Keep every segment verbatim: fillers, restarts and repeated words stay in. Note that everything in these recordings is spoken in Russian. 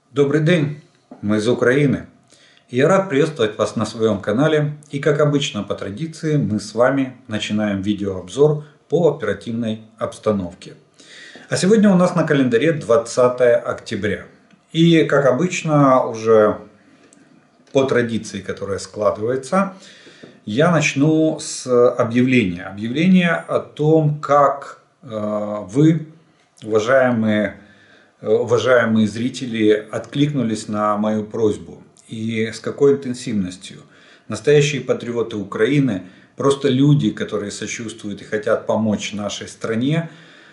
Добрый день, мы из Украины. И я рад приветствовать вас на своем канале. И как обычно по традиции мы с вами начинаем видеообзор по оперативной обстановке. А сегодня у нас на календаре двадцатое октября. И как обычно уже по традиции, которая складывается, я начну с объявления. Объявления о том, как вы, уважаемые уважаемые зрители, откликнулись на мою просьбу и с какой интенсивностью. Настоящие патриоты Украины, просто люди, которые сочувствуют и хотят помочь нашей стране,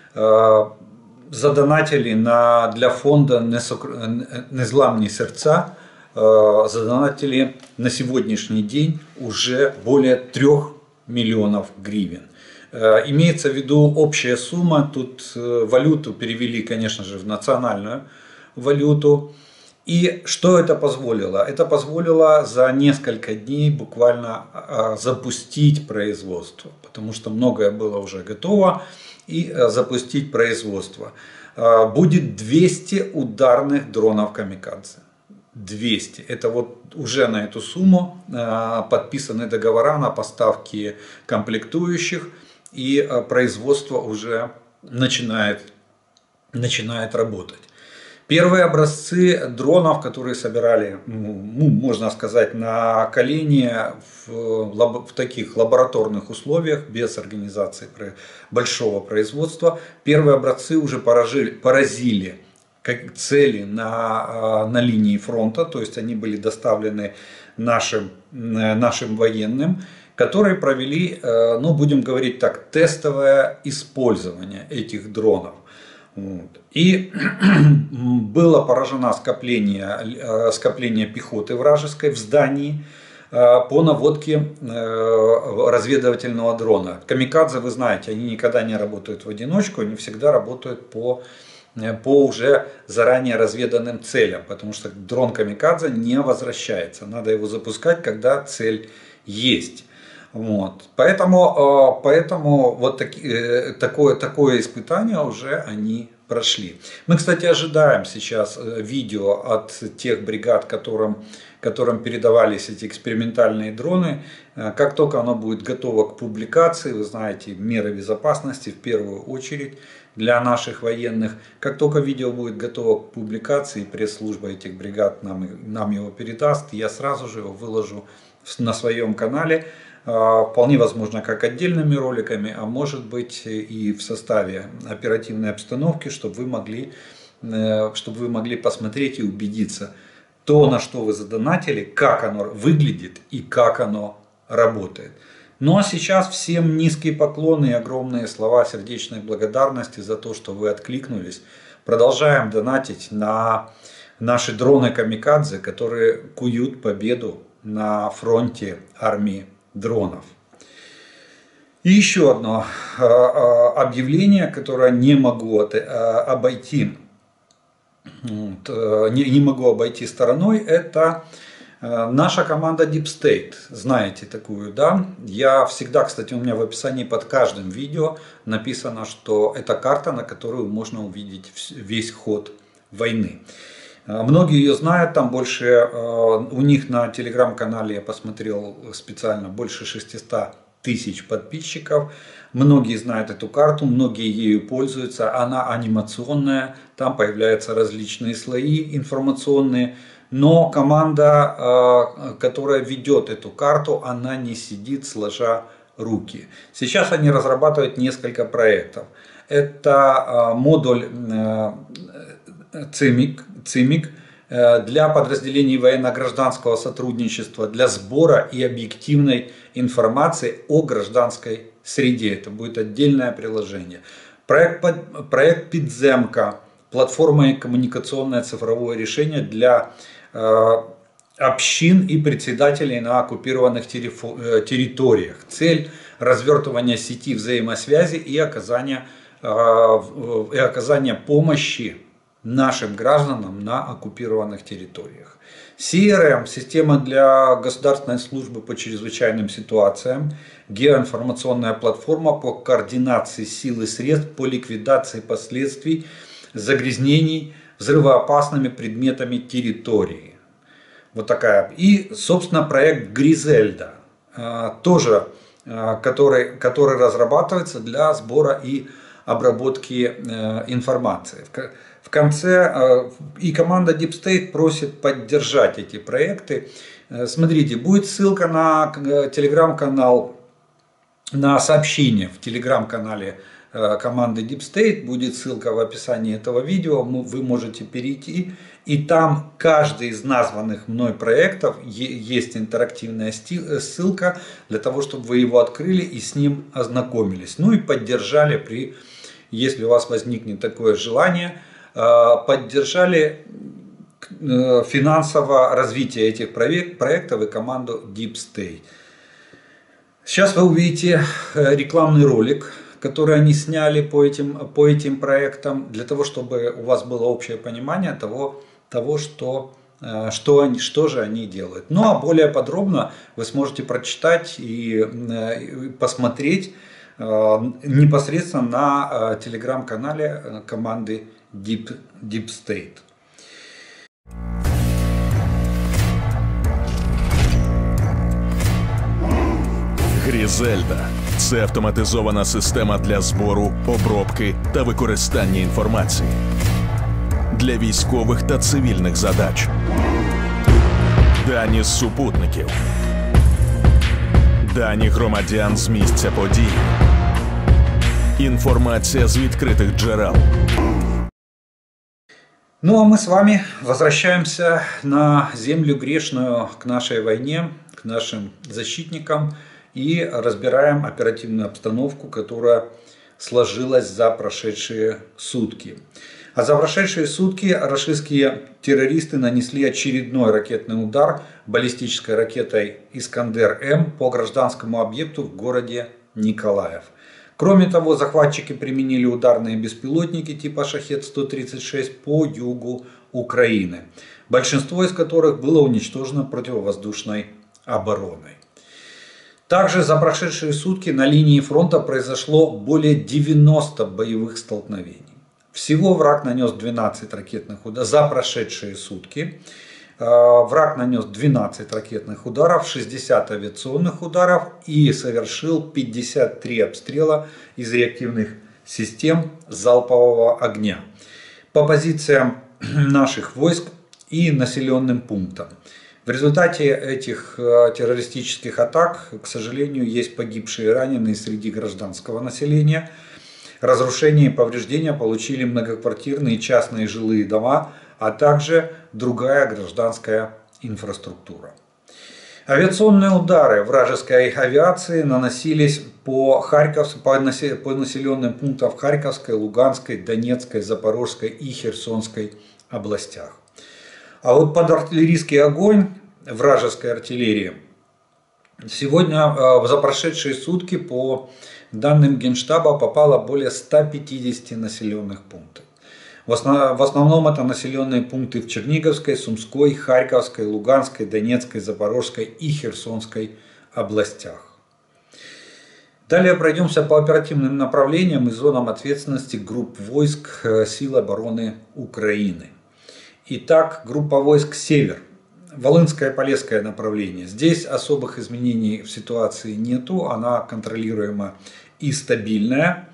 задонатили на, для фонда «Незламні серця», задонатили на сегодняшний день уже более трех миллионов гривен. Имеется в виду общая сумма, тут валюту перевели, конечно же, в национальную валюту. И что это позволило? Это позволило за несколько дней буквально запустить производство, потому что многое было уже готово, и запустить производство. Будет двести ударных дронов «Камикадзе». двести. Это вот уже на эту сумму подписаны договора на поставки комплектующих. И производство уже начинает, начинает работать. Первые образцы дронов, которые собирали, ну, можно сказать, на колени в, в таких лабораторных условиях, без организации большого производства, первые образцы уже поражили, поразили как цели на, на линии фронта, то есть они были доставлены нашим, нашим военным, которые провели, ну будем говорить так, тестовое использование этих дронов. И было поражено скопление, скопление пехоты вражеской в здании по наводке разведывательного дрона. Камикадзе, вы знаете, они никогда не работают в одиночку, они всегда работают по, по уже заранее разведанным целям, потому что дрон Камикадзе не возвращается, надо его запускать, когда цель есть. Вот. Поэтому, поэтому вот таки, такое, такое испытание уже они прошли. Мы, кстати, ожидаем сейчас видео от тех бригад, которым, которым передавались эти экспериментальные дроны. Как только оно будет готово к публикации, вы знаете, меры безопасности в первую очередь для наших военных. Как только видео будет готово к публикации, пресс-служба этих бригад нам, нам его передаст, я сразу же его выложу на своем канале. Вполне возможно, как отдельными роликами, а может быть и в составе оперативной обстановки, чтобы вы могли, чтобы вы могли посмотреть и убедиться, то, на что вы задонатили, как оно выглядит и как оно работает. Ну а сейчас всем низкие поклоны и огромные слова сердечной благодарности за то, что вы откликнулись. Продолжаем донатить на наши дроны Камикадзе, которые куют победу на фронте армии дронов. И еще одно объявление, которое не могу обойти, не могу обойти стороной, это наша команда Deep State. Знаете такую, да? Я всегда, кстати, у меня в описании под каждым видео написано, что это карта, на которую можно увидеть весь ход войны. Многие ее знают, там больше, у них на телеграм-канале я посмотрел специально больше шестисот тысяч подписчиков. Многие знают эту карту, многие ею пользуются, она анимационная, там появляются различные слои информационные. Но команда, которая ведет эту карту, она не сидит сложа руки. Сейчас они разрабатывают несколько проектов. Это модуль цимик, цимик для подразделений военно-гражданского сотрудничества для сбора и объективной информации о гражданской среде. Это будет отдельное приложение. Проект, проект Підземка, платформа и коммуникационное цифровое решение для э, общин и председателей на оккупированных территориях. Цель – развертывания сети взаимосвязи и оказания, э, и оказания помощи нашим гражданам на оккупированных территориях. си эр эм – система для Государственной службы по чрезвычайным ситуациям, геоинформационная платформа по координации сил и средств по ликвидации последствий загрязнений взрывоопасными предметами территории. Вот такая. И, собственно, проект Гризельда, тоже, который, который разрабатывается для сбора и обработки информации. В конце и команда Deep State просит поддержать эти проекты. Смотрите, будет ссылка на телеграм-канал, на сообщение в телеграм-канале команды Deep State, будет ссылка в описании этого видео, вы можете перейти, и там каждый из названных мной проектов есть интерактивная ссылка для того, чтобы вы его открыли и с ним ознакомились. Ну и поддержали, при, если у вас возникнет такое желание, поддержали финансово развитие этих проектов и команду Deep State. Сейчас вы увидите рекламный ролик, который они сняли по этим, по этим проектам, для того, чтобы у вас было общее понимание того, того что, что, они, что же они делают. Ну а более подробно вы сможете прочитать и посмотреть непосредственно на телеграм-канале команды Deep, Deep State. Грізельда – це автоматизована система для збору, обробки та використання інформації для військових та цивільних задач. Дані з супутників, дані громадян з місця подій, інформація з відкритих джерел. Ну а мы с вами возвращаемся на землю грешную, к нашей войне, к нашим защитникам, и разбираем оперативную обстановку, которая сложилась за прошедшие сутки. А за прошедшие сутки рашистские террористы нанесли очередной ракетный удар баллистической ракетой «Искандер-М» по гражданскому объекту в городе Николаев. Кроме того, захватчики применили ударные беспилотники типа «Шахед сто тридцать шесть» по югу Украины, большинство из которых было уничтожено противовоздушной обороной. Также за прошедшие сутки на линии фронта произошло более девяноста боевых столкновений. Всего враг нанес двенадцать ракетных ударов. За прошедшие сутки враг нанес двенадцать ракетных ударов, шестьдесят авиационных ударов и совершил пятьдесят три обстрела из реактивных систем залпового огня по позициям наших войск и населенным пунктам. В результате этих террористических атак, к сожалению, есть погибшие и раненые среди гражданского населения. Разрушения и повреждения получили многоквартирные частные жилые дома, а также другая гражданская инфраструктура. Авиационные удары вражеской авиации наносились по, Харьков, по населенным пунктам Харьковской, Луганской, Донецкой, Запорожской и Херсонской областях. А вот под артиллерийский огонь вражеской артиллерии сегодня за прошедшие сутки по данным Генштаба попало более ста пятидесяти населенных пунктов. В основном это населенные пункты в Черниговской, Сумской, Харьковской, Луганской, Донецкой, Запорожской и Херсонской областях. Далее пройдемся по оперативным направлениям и зонам ответственности групп войск сил обороны Украины. Итак, группа войск «Север», Волынское и Полесское направление. Здесь особых изменений в ситуации нету, она контролируема и стабильная.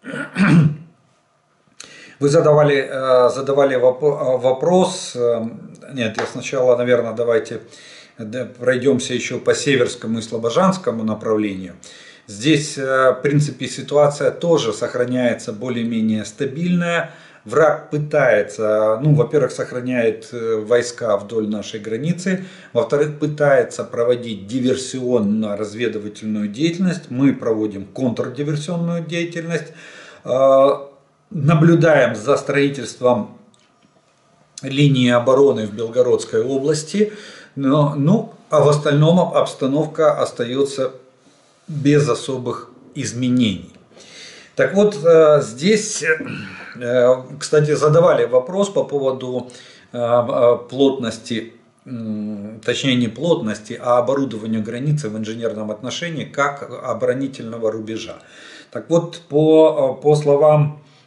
Вы задавали, задавали вопрос, нет, я сначала, наверное, давайте пройдемся еще по Северскому и Слобожанскому направлению. Здесь, в принципе, ситуация тоже сохраняется более-менее стабильная. Враг пытается, ну, во-первых, сохраняет войска вдоль нашей границы, во-вторых, пытается проводить диверсионно-разведывательную деятельность. Мы проводим контрдиверсионную деятельность, наблюдаем за строительством линии обороны в Белгородской области, но, ну, а в остальном обстановка остается без особых изменений. Так вот, здесь, кстати, задавали вопрос по поводу плотности, точнее не плотности, а оборудования границы в инженерном отношении как оборонительного рубежа. Так вот, по, по словам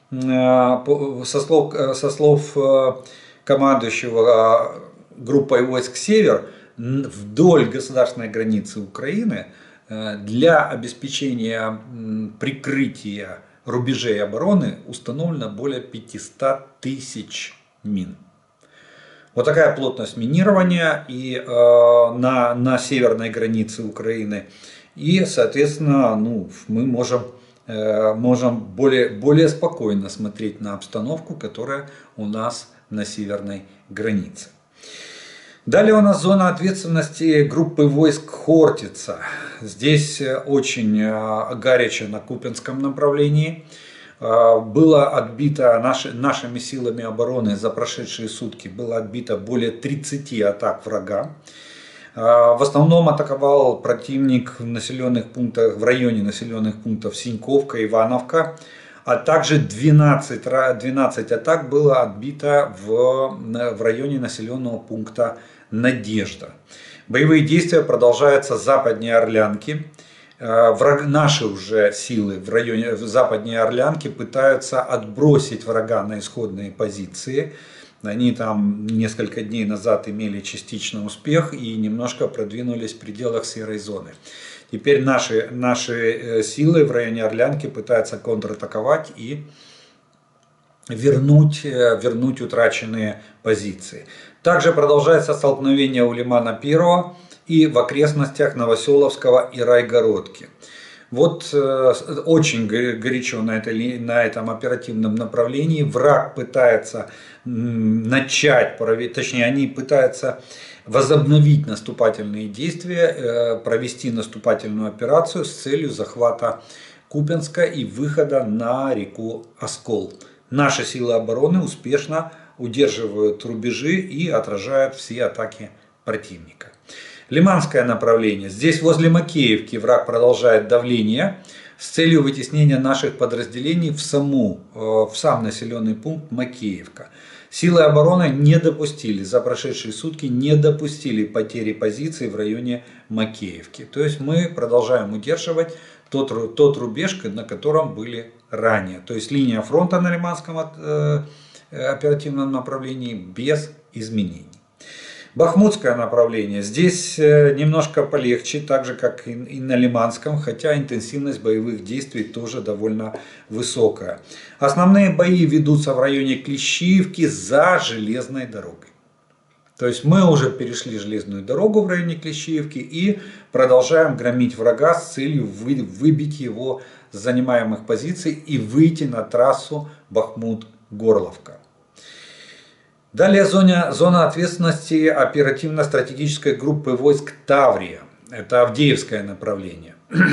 со слов, со слов командующего группой войск «Север», вдоль государственной границы Украины для обеспечения прикрытия рубежей обороны установлено более пятисот тысяч мин. Вот такая плотность минирования и э, на, на северной границе Украины. И, соответственно, ну, мы можем, э, можем более, более спокойно смотреть на обстановку, которая у нас на северной границе. Далее у нас зона ответственности группы войск Хортица. Здесь очень горячо на Купянском направлении. Было отбито наши, нашими силами обороны за прошедшие сутки было отбито более тридцати атак врага. В основном атаковал противник в населенных пунктах, в районе населенных пунктов Синьковка, Ивановка. А также двенадцать, двенадцать атак было отбито в, в районе населенного пункта Надежда. Боевые действия продолжаются западнее Орлянки. Враг, наши уже силы в районе в западнее Орлянки пытаются отбросить врага на исходные позиции. Они там несколько дней назад имели частичный успех и немножко продвинулись в пределах серой зоны. Теперь наши, наши силы в районе Орлянки пытаются контратаковать и вернуть, вернуть утраченные позиции. Также продолжается столкновение у лимана Первого и в окрестностях Новоселовского и Райгородки. Вот э, очень горячо на, этой, на этом оперативном направлении враг пытается начать, точнее они пытаются возобновить наступательные действия, э, провести наступательную операцию с целью захвата Купянска и выхода на реку Оскол. Наши силы обороны успешно удерживают рубежи и отражают все атаки противника. Лиманское направление. Здесь возле Макеевки враг продолжает давление с целью вытеснения наших подразделений в, саму, в сам населенный пункт Макеевка. Силы обороны не допустили, за прошедшие сутки не допустили потери позиций в районе Макеевки. То есть мы продолжаем удерживать тот, тот рубеж, на котором были ранее. То есть линия фронта на Лиманском э, оперативном направлении без изменений. Бахмутское направление. Здесь немножко полегче, так же как и на Лиманском, хотя интенсивность боевых действий тоже довольно высокая. Основные бои ведутся в районе Клещиевки за железной дорогой. То есть мы уже перешли железную дорогу в районе Клещиевки и продолжаем громить врага с целью выбить его с занимаемых позиций и выйти на трассу Бахмут-Горловка. Далее зона, зона ответственности оперативно-стратегической группы войск Таврия. Это Авдеевское направление.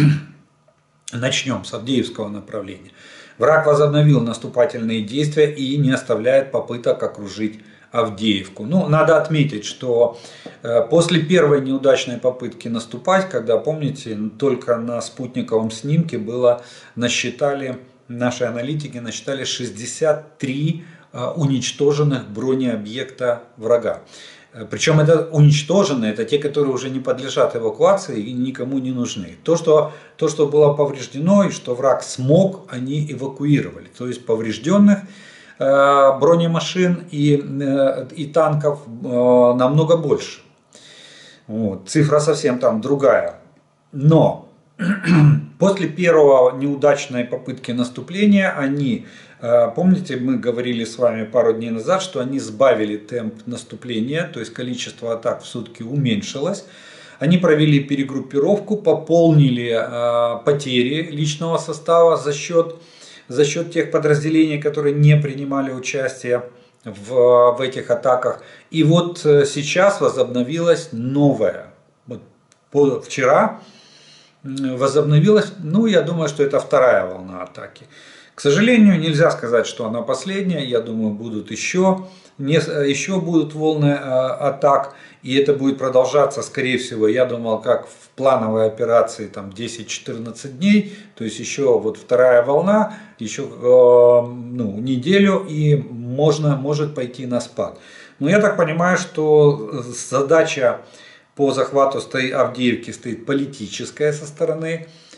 Начнем с Авдеевского направления. Враг возобновил наступательные действия и не оставляет попыток окружить Авдеевку. Ну, надо отметить, что после первой неудачной попытки наступать, когда, помните, только на спутниковом снимке было, насчитали, наши аналитики насчитали шестьдесят три уничтоженных бронеобъекта врага. Причем это уничтоженные, это те, которые уже не подлежат эвакуации и никому не нужны. То, что, то, что было повреждено и что враг смог, они эвакуировали. То есть поврежденных э, бронемашин и, э, и танков э, намного больше. Вот. Цифра совсем там другая. Но после первого неудачной попытки наступления они, помните, мы говорили с вами пару дней назад, что они сбавили темп наступления, то есть количество атак в сутки уменьшилось. Они провели перегруппировку, пополнили потери личного состава за счет, за счет тех подразделений, которые не принимали участие в, в этих атаках. И вот сейчас возобновилась новая. Вот по, вчера возобновилась, ну, я думаю, что это вторая волна атаки. К сожалению, нельзя сказать, что она последняя. Я думаю, будут еще, не, еще будут волны э, атак. И это будет продолжаться, скорее всего, я думал, как в плановой операции там десять-четырнадцать дней. То есть еще вот вторая волна, еще э, ну, неделю, и можно, может пойти на спад. Но я так понимаю, что задача по захвату Авдеевки стоит политическая со стороны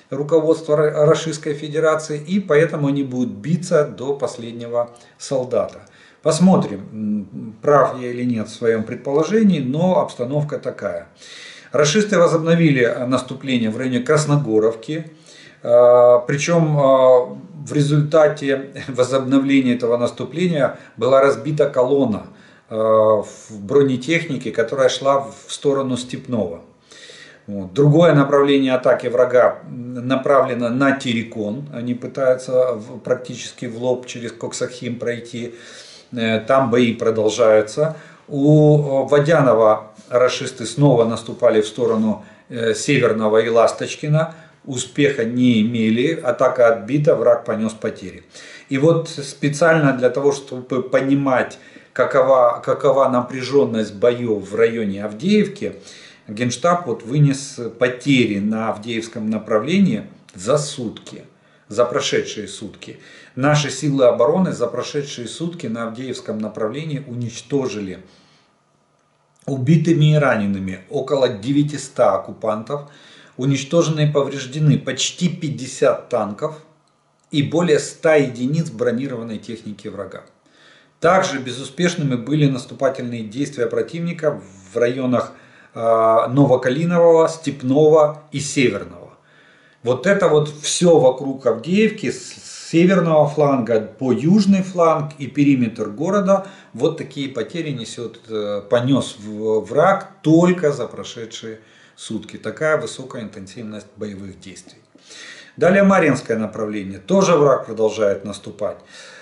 руководства Российской Федерации, и поэтому они будут биться до последнего солдата. Посмотрим, прав я или нет в своем предположении, но обстановка такая. Рашисты возобновили наступление в районе Красногоровки, причем в результате возобновления этого наступления была разбита колонна в бронетехнике, которая шла в сторону Степного. Вот. Другое направление атаки врага направлено на Терекон. Они пытаются практически в лоб через Коксахим пройти. Там бои продолжаются. У Водянова рашисты снова наступали в сторону Северного и Ласточкина. Успеха не имели. Атака отбита, враг понес потери. И вот специально для того, чтобы понимать, какова, какова напряженность боев в районе Авдеевки, Генштаб вот вынес потери на Авдеевском направлении за сутки, за прошедшие сутки. Наши силы обороны за прошедшие сутки на Авдеевском направлении уничтожили убитыми и ранеными около девятисот оккупантов, уничтожены и повреждены почти пятьдесят танков и более ста единиц бронированной техники врага. Также безуспешными были наступательные действия противника в районах Новокалинового, Степного и Северного. Вот это вот все вокруг Авдеевки, с северного фланга по южный фланг и периметр города, вот такие потери несет, понес враг только за прошедшие сутки. Такая высокая интенсивность боевых действий. Далее Марьинское направление. Тоже враг продолжает наступать.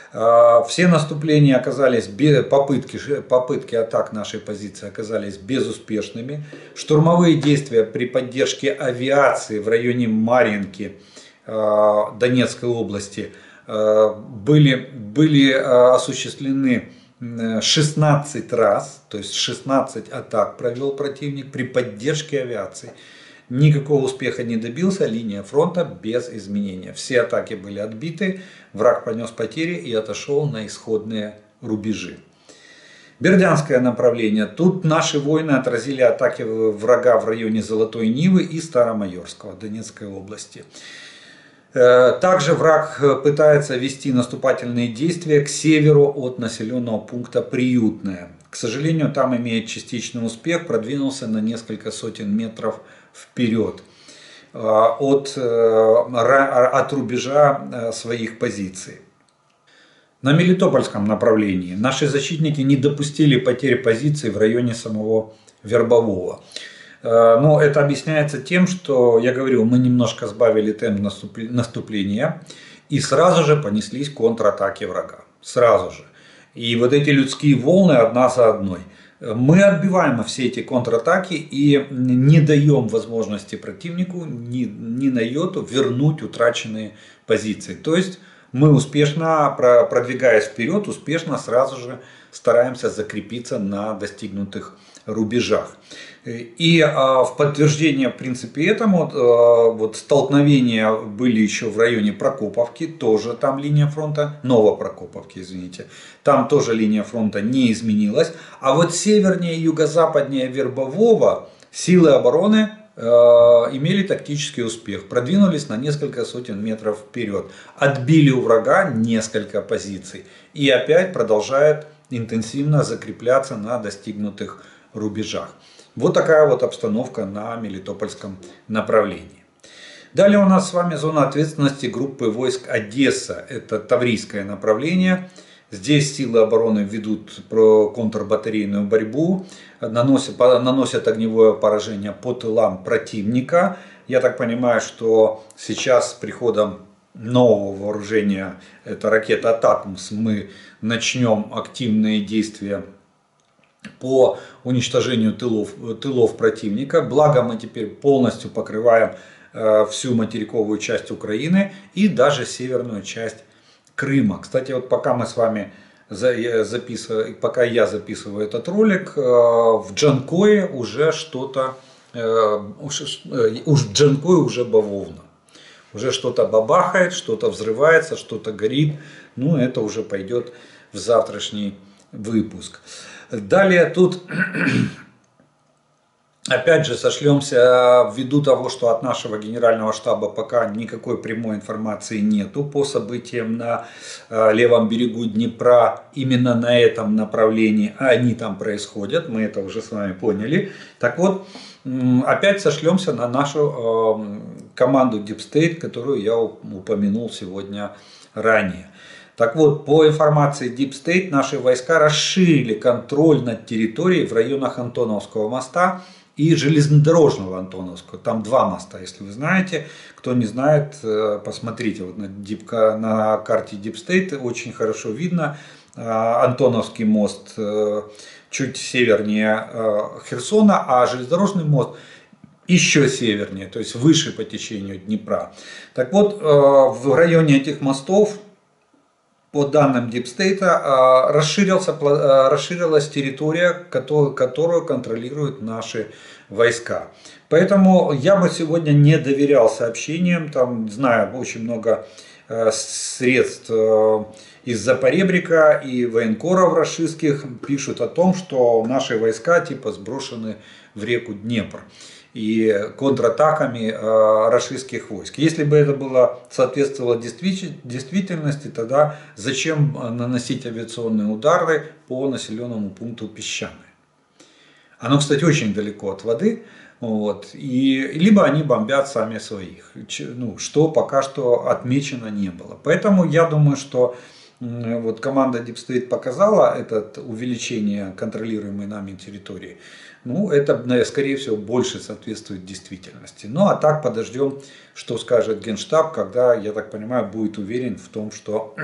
Все наступления оказались, попытки, попытки атак нашей позиции оказались безуспешными. Штурмовые действия при поддержке авиации в районе Марьинки Донецкой области были, были осуществлены шестнадцать раз, то есть шестнадцать атак провел противник при поддержке авиации. Никакого успеха не добился, линия фронта без изменения. Все атаки были отбиты, враг понес потери и отошел на исходные рубежи. Бердянское направление. Тут наши воины отразили атаки врага в районе Золотой Нивы и Старомайорского Донецкой области. Также враг пытается вести наступательные действия к северу от населенного пункта Приютное. К сожалению, там имеет частичный успех, продвинулся на несколько сотен метров вперед от, от рубежа своих позиций. На Мелитопольском направлении наши защитники не допустили потери позиций в районе самого Вербового. Но это объясняется тем, что, я говорю, мы немножко сбавили темп наступления и сразу же понеслись контратаки врага. Сразу же. И вот эти людские волны одна за одной. Мы отбиваем все эти контратаки и не даем возможности противнику ни, ни на йоту вернуть утраченные позиции. То есть мы успешно, продвигаясь вперед, успешно сразу же стараемся закрепиться на достигнутых рубежах. И в подтверждение в принципе этому вот столкновения были еще в районе Прокоповки, тоже там линия фронта, Новопрокоповки, извините, там тоже линия фронта не изменилась, а вот севернее и юго-западнее Вербового силы обороны имели тактический успех, продвинулись на несколько сотен метров вперед, отбили у врага несколько позиций и опять продолжает интенсивно закрепляться на достигнутых рубежах. Вот такая вот обстановка на Мелитопольском направлении. Далее у нас с вами зона ответственности группы войск Одесса. Это Таврийское направление. Здесь силы обороны ведут контрбатарейную борьбу, наносят, наносят огневое поражение по тылам противника. Я так понимаю, что сейчас с приходом нового вооружения, это ракета «Атакмс», мы начнем активные действия по уничтожению тылов, тылов противника. Благо мы теперь полностью покрываем э, всю материковую часть Украины и даже северную часть Крыма. Кстати, вот пока мы с вами записываем, пока я записываю этот ролик, э, в Джанкое уже что-то, э, уж, э, уж в Джанкое уже бавовна. Уже что-то бабахает, что-то взрывается, что-то горит. Ну, это уже пойдет в завтрашний выпуск. Далее тут Опять же, сошлемся ввиду того, что от нашего генерального штаба пока никакой прямой информации нету по событиям на левом берегу Днепра, именно на этом направлении, а они там происходят, мы это уже с вами поняли. Так вот, опять сошлемся на нашу команду Deep State, которую я упомянул сегодня ранее. Так вот, по информации Deep State, наши войска расширили контроль над территорией в районах Антоновского моста и железнодорожного Антоновского. Там два моста, если вы знаете. Кто не знает, посмотрите, вот на, Deep, на карте Deep State очень хорошо видно. Антоновский мост чуть севернее Херсона, а железнодорожный мост еще севернее, то есть выше по течению Днепра. Так вот, в районе этих мостов, по данным Deep State, расширилась территория, которую контролируют наши войска. Поэтому я бы сегодня не доверял сообщениям, там, знаю, очень много средств из-за поребрика и военкоров рашистских пишут о том, что наши войска типа сброшены в реку Днепр и контратаками э, рашистских войск. Если бы это было соответствовало действительности, тогда зачем наносить авиационные удары по населенному пункту Песчаное? Оно, кстати, очень далеко от воды. Вот, и либо они бомбят сами своих, ну, что пока что отмечено не было. Поэтому я думаю, что вот команда Deep State показала это увеличение контролируемой нами территории. Ну, это, скорее всего, больше соответствует действительности. Ну, а так подождем, что скажет Генштаб, когда, я так понимаю, будет уверен в том, что,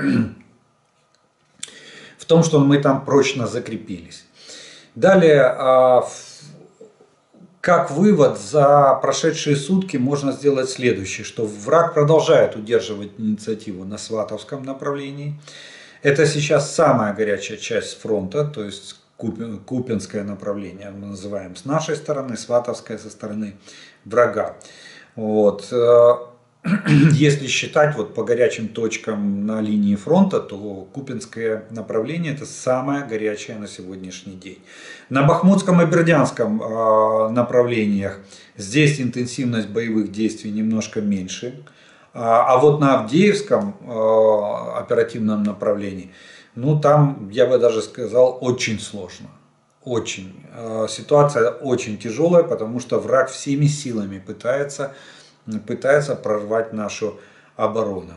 в том, что мы там прочно закрепились. Далее, как вывод, за прошедшие сутки можно сделать следующее, что враг продолжает удерживать инициативу на Сватовском направлении. Это сейчас самая горячая часть фронта, то есть Купинское направление мы называем с нашей стороны, Сватовское со стороны врага. Вот. Если считать вот по горячим точкам на линии фронта, то Купинское направление это самое горячее на сегодняшний день. На Бахмутском и Бердянском направлениях здесь интенсивность боевых действий немножко меньше. А вот на Авдеевском оперативном направлении, ну там, я бы даже сказал, очень сложно. Очень. Ситуация очень тяжелая, потому что враг всеми силами пытается, пытается прорвать нашу оборону.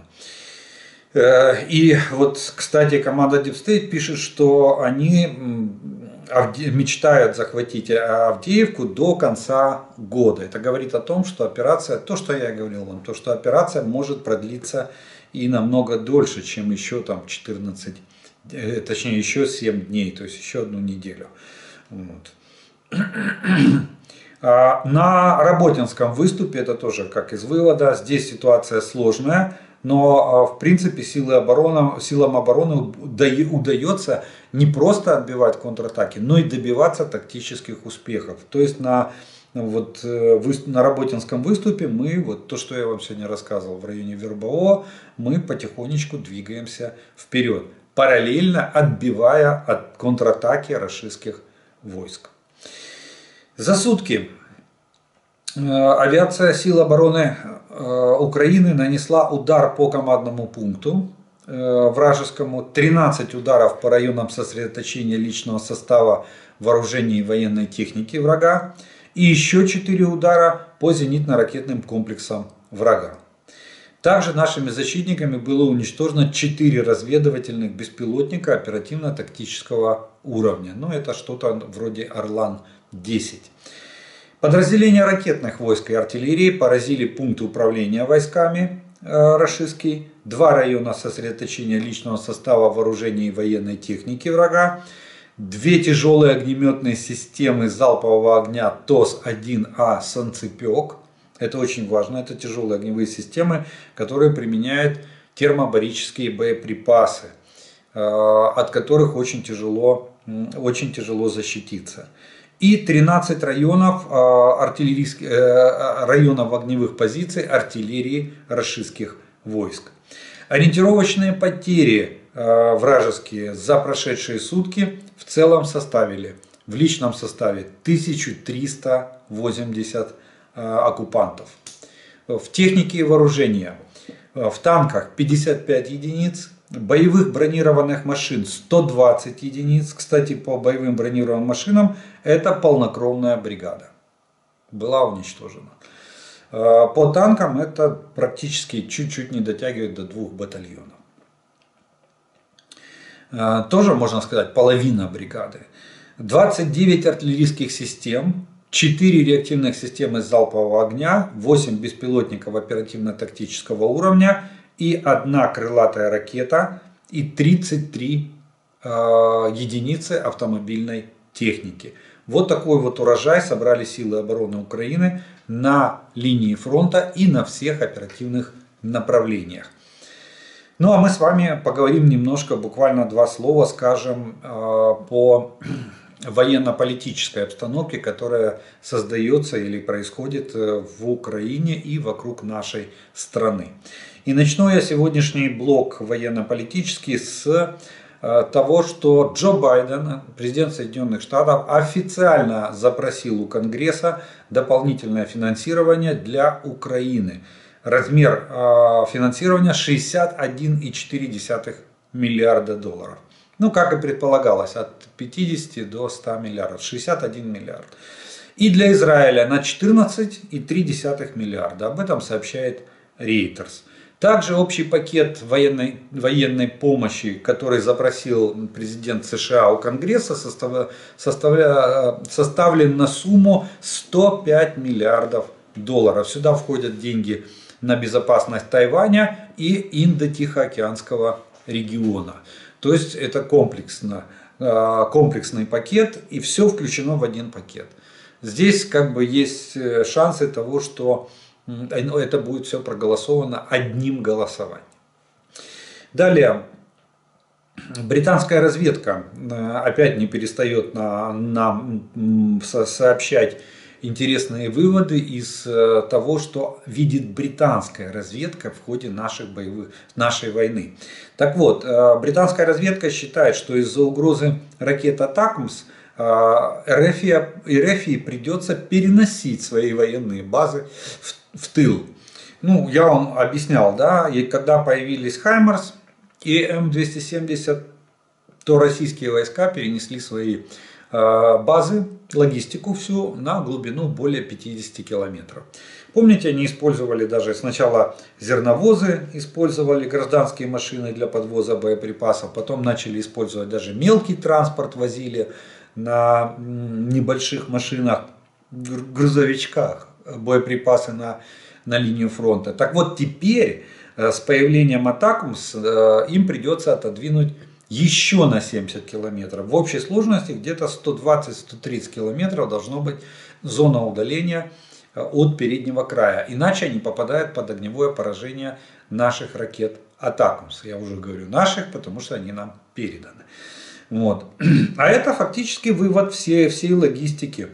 И вот, кстати, команда Deep State пишет, что они мечтают захватить Авдеевку до конца года. Это говорит о том, что операция, то, что я говорил вам, то, что операция может продлиться и намного дольше, чем еще там четырнадцать, точнее еще семь дней, то есть еще одну неделю. Вот. На Работинском выступе, это тоже как из вывода, здесь ситуация сложная, но в принципе силы обороны, силам обороны удается не просто отбивать контратаки, но и добиваться тактических успехов. То есть на, вот, на Работинском выступе мы, вот то, что я вам сегодня рассказывал в районе Вербового, мы потихонечку двигаемся вперед, параллельно отбивая от контратаки рашистских войск. За сутки авиация сил обороны Украины нанесла удар по командному пункту вражескому, тринадцать ударов по районам сосредоточения личного состава вооружений и военной техники врага и еще четыре удара по зенитно-ракетным комплексам врага. Также нашими защитниками было уничтожено четыре разведывательных беспилотника оперативно-тактического уровня. Ну, это что-то вроде Орлан десять. Подразделения ракетных войск и артиллерии поразили пункты управления войсками э, рашистские, два района сосредоточения личного состава вооружений и военной техники врага, две тяжелые огнеметные системы залпового огня ТОС один А «Санцепек». Это очень важно, это тяжелые огневые системы, которые применяют термобарические боеприпасы, э, от которых очень тяжело, очень тяжело защититься. И тринадцать районов, артиллерийских, районов огневых позиций артиллерии рашистских войск. Ориентировочные потери вражеские за прошедшие сутки в целом составили в личном составе тысяча триста восемьдесят оккупантов. В технике и вооружении в танках пятьдесят пять единиц, боевых бронированных машин сто двадцать единиц. Кстати, по боевым бронированным машинам это полнокровная бригада была уничтожена. По танкам это практически чуть-чуть не дотягивает до двух батальонов. Тоже, можно сказать, половина бригады. двадцать девять артиллерийских систем, четыре реактивных системы залпового огня, восемь беспилотников оперативно-тактического уровня и одна крылатая ракета и тридцать три э, единицы автомобильной техники. Вот такой вот урожай собрали силы обороны Украины на линии фронта и на всех оперативных направлениях. Ну а мы с вами поговорим немножко, буквально два слова скажем по военно-политической обстановке, которая создается или происходит в Украине и вокруг нашей страны. И начну я сегодняшний блок военно-политический с того, что Джо Байден, президент Соединенных Штатов, официально запросил у Конгресса дополнительное финансирование для Украины. Размер финансирования шестьдесят один и четыре десятых миллиарда долларов. Ну, как и предполагалось, от пятидесяти до ста миллиардов, шестьдесят один миллиард. И для Израиля на четырнадцать и три десятых миллиарда. Об этом сообщает Reuters. Также общий пакет военной, военной помощи, который запросил президент США у Конгресса, состав, составля, составлен на сумму сто пять миллиардов долларов. Сюда входят деньги на безопасность Тайваня и Индо-Тихоокеанского региона. То есть это комплексно, комплексный пакет, и все включено в один пакет. Здесь как бы есть шансы того, что это будет все проголосовано одним голосованием. Далее, британская разведка опять не перестает нам сообщать интересные выводы из того, что видит британская разведка в ходе наших боевых, нашей войны. Так вот, британская разведка считает, что из-за угрозы ракет «Атакмс» РФ придется переносить свои военные базы в, в тыл. Ну, я вам объяснял, да, и когда появились «Хаймарс» и М двести семьдесят, то российские войска перенесли свои базы, логистику всю на глубину более пятидесяти километров. Помните, они использовали даже сначала зерновозы, использовали гражданские машины для подвоза боеприпасов, потом начали использовать даже мелкий транспорт, возили на небольших машинах, грузовичках боеприпасы на, на линию фронта. Так вот, теперь с появлением «Атакмс» им придется отодвинуть еще на семьдесят километров. В общей сложности где-то сто двадцать — сто тридцать километров должно быть зона удаления от переднего края. Иначе они попадают под огневое поражение наших ракет «Атакмс». Я уже говорю наших, потому что они нам переданы. Вот. А это фактически вывод всей, всей логистики.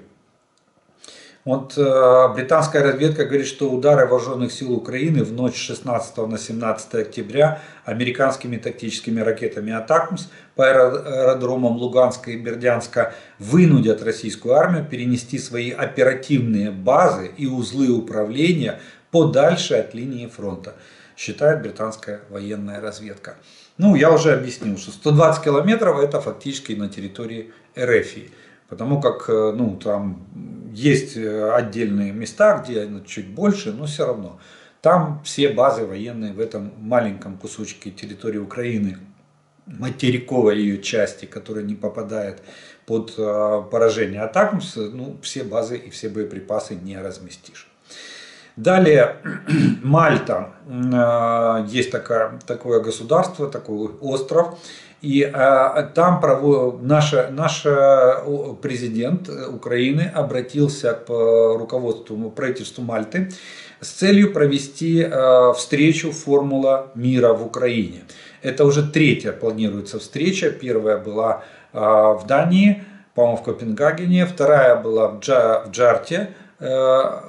Вот э, британская разведка говорит, что удары вооруженных сил Украины в ночь с шестнадцатого на семнадцатое октября американскими тактическими ракетами «Атакмс» по аэродромам Луганска и Бердянска вынудят российскую армию перенести свои оперативные базы и узлы управления подальше от линии фронта, считает британская военная разведка. Ну, я уже объяснил, что сто двадцать километров это фактически на территории РФ. Потому как ну, там есть отдельные места, где чуть больше, но все равно. Там все базы военные в этом маленьком кусочке территории Украины, материковой ее части, которая не попадает под поражение «Атакмс», ну, все базы и все боеприпасы не разместишь. Далее, Мальта. Есть такое, такое государство, такой остров. И а, там провод... наш, наш президент Украины обратился к руководству, правительству Мальты с целью провести а, встречу «Формула мира» в Украине. Это уже третья планируется встреча. Первая была а, в Дании, по-моему, в Копенгагене. Вторая была в, Джа... в Джарте. А,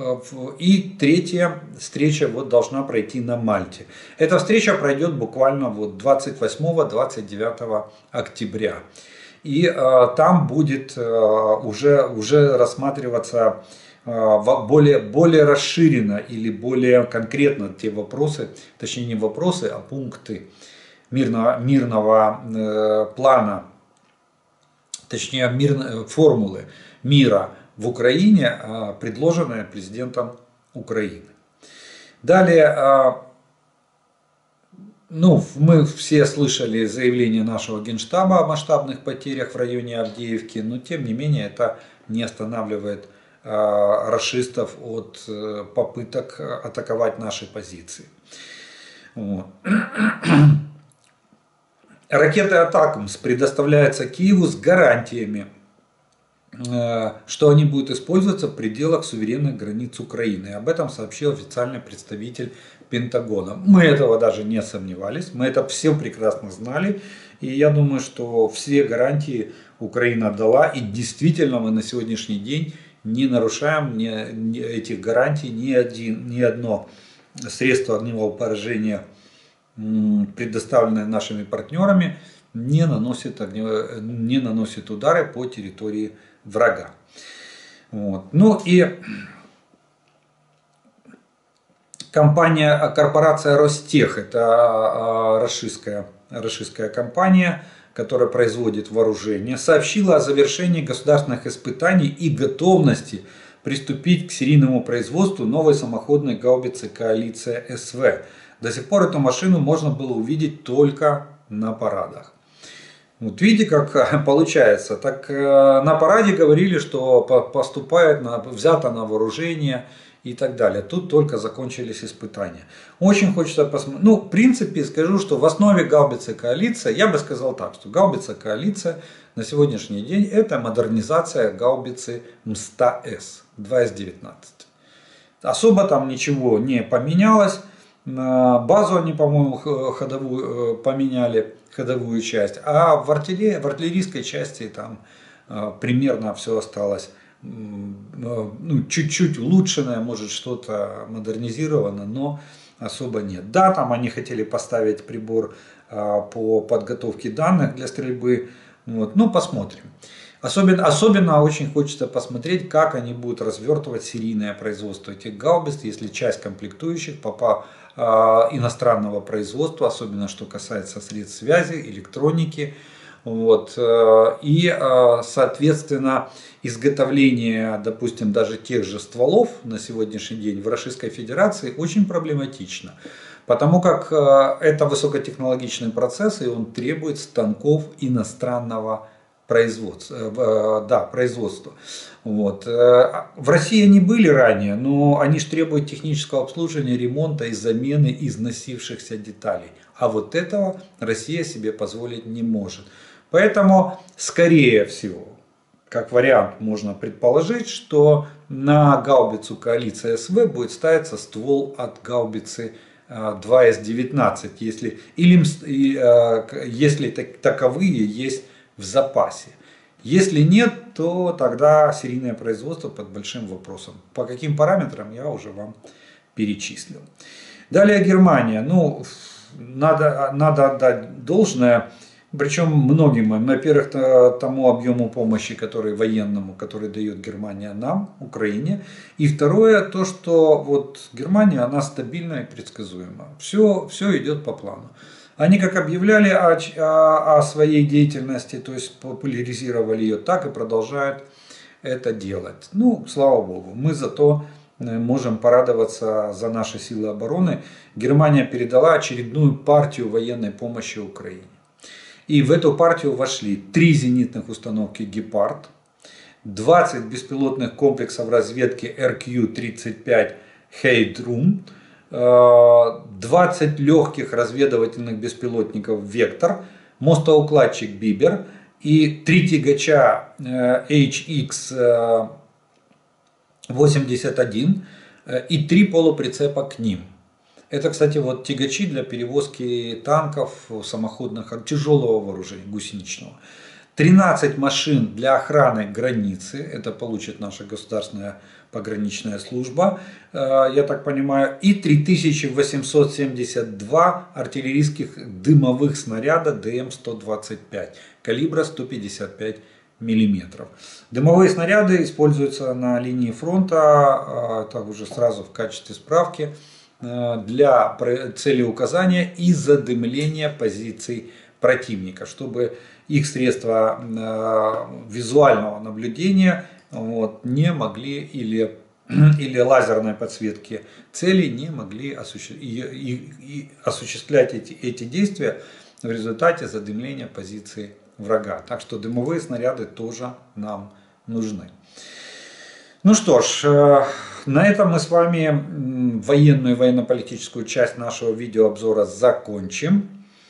И третья встреча вот должна пройти на Мальте. Эта встреча пройдет буквально вот двадцать восьмого — двадцать девятого октября. И там будет уже, уже рассматриваться более, более расширенно или более конкретно те вопросы, точнее не вопросы, а пункты мирного, мирного плана, точнее мирной формулы мира в Украине, предложенные президентом Украины. Далее, ну, мы все слышали заявление нашего Генштаба о масштабных потерях в районе Авдеевки, но тем не менее это не останавливает рашистов от попыток атаковать наши позиции. Вот. Ракеты «Атакамс» предоставляются Киеву с гарантиями, что они будут использоваться в пределах суверенных границ Украины. Об этом сообщил официальный представитель Пентагона. Мы этого даже не сомневались, мы это все прекрасно знали. И я думаю, что все гарантии Украина дала. И действительно мы на сегодняшний день не нарушаем ни, ни этих гарантий, ни, один, ни одно средство огневого поражения, предоставленное нашими партнерами, не наносит, огнев... не наносит удары по территории врага. Вот. Ну и компания, корпорация Ростех, это российская, российская компания, которая производит вооружение, сообщила о завершении государственных испытаний и готовности приступить к серийному производству новой самоходной гаубицы коалиция СВ. До сих пор эту машину можно было увидеть только на парадах. Вот видите, как получается. Так на параде говорили, что поступает, на, взято на вооружение и так далее. Тут только закончились испытания. Очень хочется посмотреть. Ну, в принципе, скажу, что в основе гаубицы коалиция, я бы сказал так, что гаубица коалиция на сегодняшний день это модернизация гаубицы МСТА-С два эс девятнадцать. Особо там ничего не поменялось. Базу они, по-моему, ходовую поменяли, ходовую часть, а в, артиллерии, в артиллерийской части там примерно все осталось, ну, чуть-чуть улучшенное, может что-то модернизировано, но особо нет. Да, там они хотели поставить прибор по подготовке данных для стрельбы, вот, ну посмотрим. Особенно, особенно очень хочется посмотреть, как они будут развертывать серийное производство этих гаубиц, если часть комплектующих по э, иностранного производства, особенно что касается средств связи, электроники. Вот, э, и, э, соответственно, изготовление, допустим, даже тех же стволов на сегодняшний день в Российской Федерации очень проблематично. Потому как э, это высокотехнологичный процесс, и он требует станков иностранного производства. Да, производства. Вот. В России они были ранее, но они же требуют технического обслуживания, ремонта и замены износившихся деталей. А вот этого Россия себе позволить не может. Поэтому, скорее всего, как вариант, можно предположить, что на гаубицу коалиция СВ будет ставиться ствол от гаубицы два эс девятнадцать, если, или, если таковые есть в запасе. Если нет, то тогда серийное производство под большим вопросом. По каким параметрам я уже вам перечислил. Далее Германия. Ну, надо, надо отдать должное, причем многим. Во-первых, тому объему помощи, который военному, который дает Германия нам, Украине. И второе, то, что вот Германия, она стабильна и предсказуема. Все, все идет по плану. Они как объявляли о, о, о своей деятельности, то есть популяризировали ее, так и продолжают это делать. Ну, слава богу, мы зато можем порадоваться за наши силы обороны. Германия передала очередную партию военной помощи Украине. И в эту партию вошли три зенитных установки «Гепард», двадцать беспилотных комплексов разведки эр кью тридцать пять «Хейдрум», двадцать легких разведывательных беспилотников «Вектор», мостоукладчик «Бибер» и три тягача эйч икс восемьдесят один и три полуприцепа к ним. Это, кстати, вот тягачи для перевозки танков, самоходных, тяжелого вооружения, гусеничного. тринадцать машин для охраны границы, это получит наша государственная пограничная служба, я так понимаю, и три тысячи восемьсот семьдесят два артиллерийских дымовых снаряда Д М сто двадцать пять калибра сто пятьдесят пять миллиметров. Дымовые снаряды используются на линии фронта, так уже сразу в качестве справки, для цели указания и задымления позиций противника, чтобы их средства визуального наблюдения вот, не могли или, или лазерной подсветки целей не могли осуществ... и, и, и осуществлять эти, эти действия в результате задымления позиции врага. Так что дымовые снаряды тоже нам нужны. Ну что ж, на этом мы с вами военную и военно-политическую часть нашего видеообзора закончим.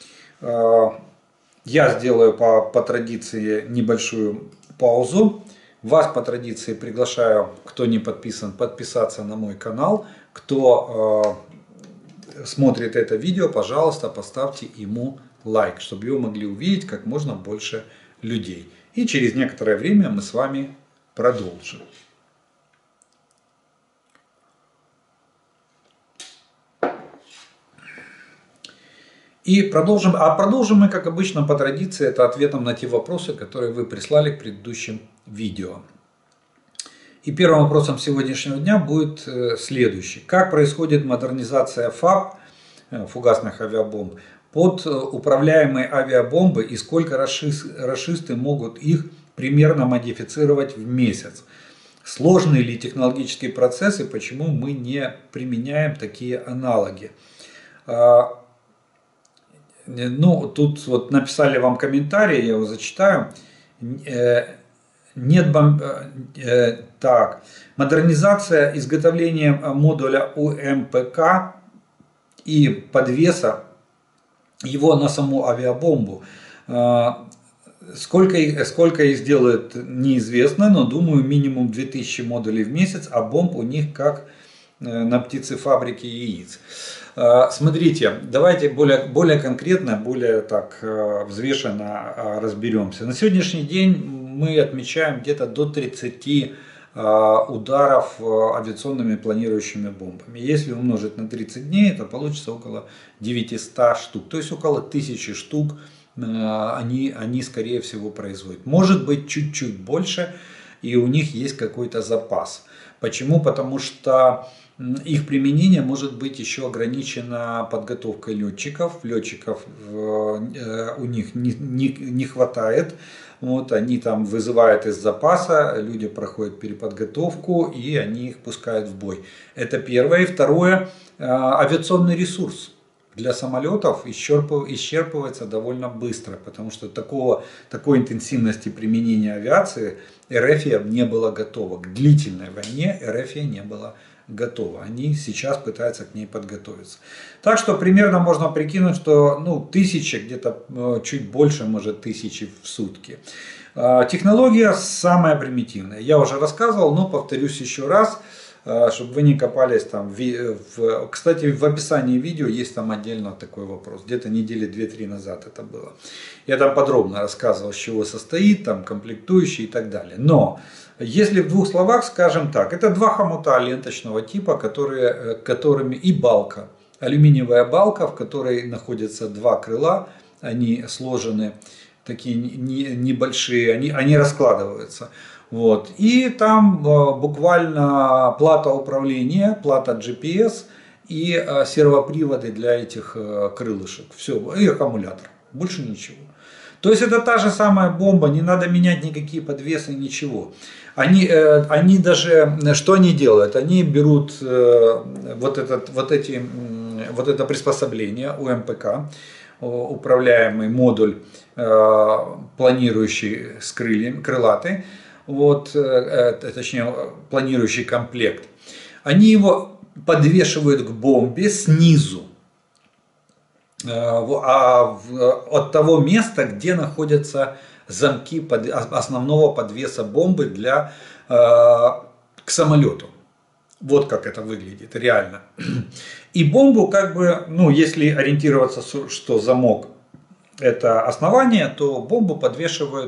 Я сделаю по, по традиции небольшую паузу. Вас по традиции приглашаю, кто не подписан, подписаться на мой канал. Кто э, смотрит это видео, пожалуйста, поставьте ему лайк, чтобы его могли увидеть как можно больше людей. И через некоторое время мы с вами продолжим. И продолжим, а продолжим мы, как обычно, по традиции, это ответом на те вопросы, которые вы прислали к предыдущим видео. И первым вопросом сегодняшнего дня будет следующий. Как происходит модернизация ФАБ, фугасных авиабомб, под управляемые авиабомбы и сколько рашисты могут их примерно модифицировать в месяц? Сложные ли технологические процессы, почему мы не применяем такие аналоги? Ну, тут вот написали вам комментарий, я его зачитаю. Нет бомб... Так. Модернизация изготовления модуля У М П К и подвеса его на саму авиабомбу. Сколько, сколько их сделают, неизвестно, но думаю минимум две тысячи модулей в месяц, а бомб у них как на птицефабрике яиц. Смотрите, давайте более, более конкретно, более так взвешенно разберемся. На сегодняшний день мы отмечаем где-то до тридцати ударов авиационными планирующими бомбами. Если умножить на тридцать дней, это получится около девятисот штук. То есть около тысячи штук они, они скорее всего производят. Может быть чуть-чуть больше, и у них есть какой-то запас. Почему? Потому что их применение может быть еще ограничено подготовкой летчиков. Летчиков у них не, не, не хватает. Вот, они там вызывают из запаса, люди проходят переподготовку и они их пускают в бой. Это первое. И второе, авиационный ресурс для самолетов исчерпывается довольно быстро, потому что такого, такой интенсивности применения авиации РФ не была готова. К длительной войне РФ не была готова. Они сейчас пытаются к ней подготовиться. Так что примерно можно прикинуть, что ну, тысяча, где-то чуть больше, может, тысячи в сутки. Технология самая примитивная. Я уже рассказывал, но повторюсь еще раз, чтобы вы не копались там. В, кстати, в описании видео есть там отдельно такой вопрос. Где-то недели две-три назад это было. Я там подробно рассказывал, с чего состоит, там комплектующие и так далее. Но если в двух словах, скажем так, это два хомута ленточного типа, которые, которыми и балка, алюминиевая балка, в которой находятся два крыла, они сложены, такие небольшие, они, они раскладываются. Вот. И там буквально плата управления, плата Джи Пи Эс и сервоприводы для этих крылышек. Все, и аккумулятор, больше ничего. То есть это та же самая бомба, не надо менять никакие подвесы, ничего. Они, они даже, что они делают? Они берут вот, этот, вот, эти, вот это приспособление У М П К, управляемый модуль, планирующий с крыльями, крылатый, вот, точнее планирующий комплект. Они его подвешивают к бомбе снизу. От того места, где находятся замки под, основного подвеса бомбы для, к самолету. Вот как это выглядит реально. И бомбу, как бы, ну, если ориентироваться, что замок это основание, то бомбу подвешивают